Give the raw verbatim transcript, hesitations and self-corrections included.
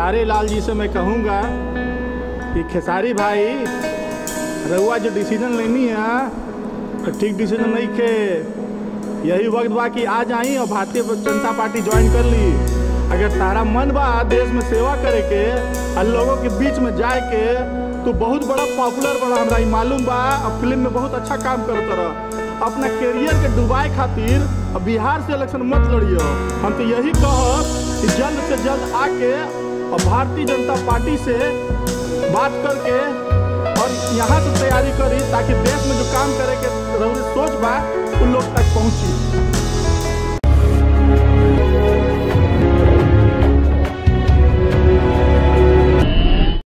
खेसारी लाल जी से मैं कहूँगा कि खेसारी भाई रउआ जो डिसीजन लेनी है तो ठीक डिसीजन नहीं खे। यही वक्त बा कि आ जाई और भारतीय जनता पार्टी ज्वाइन कर ली। अगर तारा मन बा देश में सेवा करे के और लोगों के बीच में जाए के तो बहुत बड़ा पॉपुलर बड़ा हमरा मालूम बा। अब फिल्म में बहुत अच्छा काम करत रह। अपना कैरियर के डुबाए खातिर अब बिहार से इलेक्शन मत लड़ियो। हम तो यही कहब कि जल्द से जल्द आके और भारतीय जनता पार्टी से बात करके और यहाँ से तैयारी करी ताकि देश में जो काम करे के सोच बा उन लोग तक पहुँची।